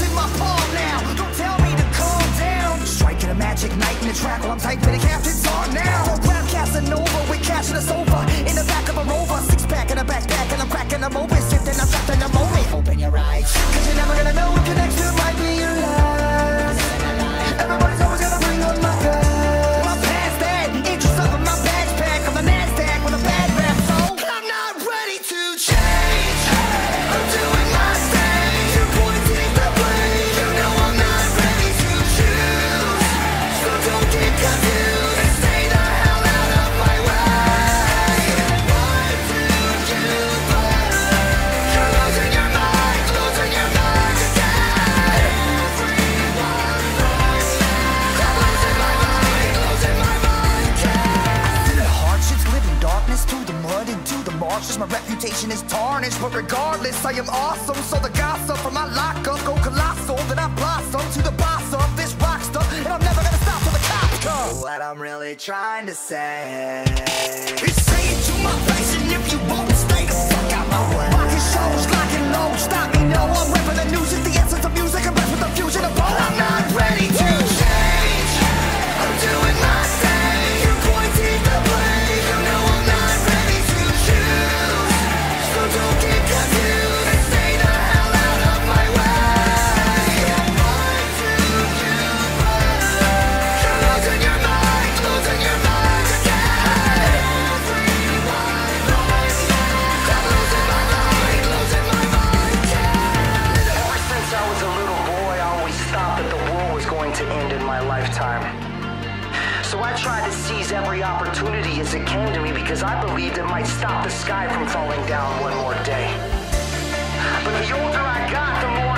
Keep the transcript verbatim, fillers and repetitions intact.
in my palm now. Don't tell me to calm down. Striking a magic night in the track while I'm typing a captain's on now. Grab Casanova with cash in the sofa, in the back of a Rover, six pack in a backpack, and I'm cracking them open, sifting, I'm trapped in the moment. Open your eyes, cause you're never gonna know if your next two might be your last. Everybody's always gonna bring up my past. Well, I'm past that, interest up in my backpack, I'm the NASDAQ with a bad rap, so I'm not ready to change. I'm doing my thing, you're pointing the blame. You know I'm not ready to choose, so don't get confused and stay the hell out of my way. Why do you believe you're losing your mind, losing your mind again? Everyone knows I'm losing my mind, losing my mind again. Through the hardships, live in darkness, through the mud and to the marshes. My reputation is tarnished, but regardless, I am awesome. So the gossip from my lockup go colossal. Then I blossom to the boss of this rock stuff, and I'm never gonna stop till the cops come. What I'm really trying to say is say it to my face, and if you won't stay the fuck out my way. Rocking shows, locking low, stop me, no. I'm rapping the news, it's the essence of music. I'm rap with the fusion of both. I'm not ready to change. I'm doing my thing. You're pointing the blame. You know I'm not ready to choose, so don't get confused and stay the hell out of my way. Why do you believe you're losing your mind, losing your mind again? Everyone knows I'm losing my mind, losing my mind again. Ever since I was a little boy, I always thought that the world was going to end in my lifetime. So I tried to seize every opportunity as it came to me because I believed it might stop the sky from falling down one more day. But the older I got, the more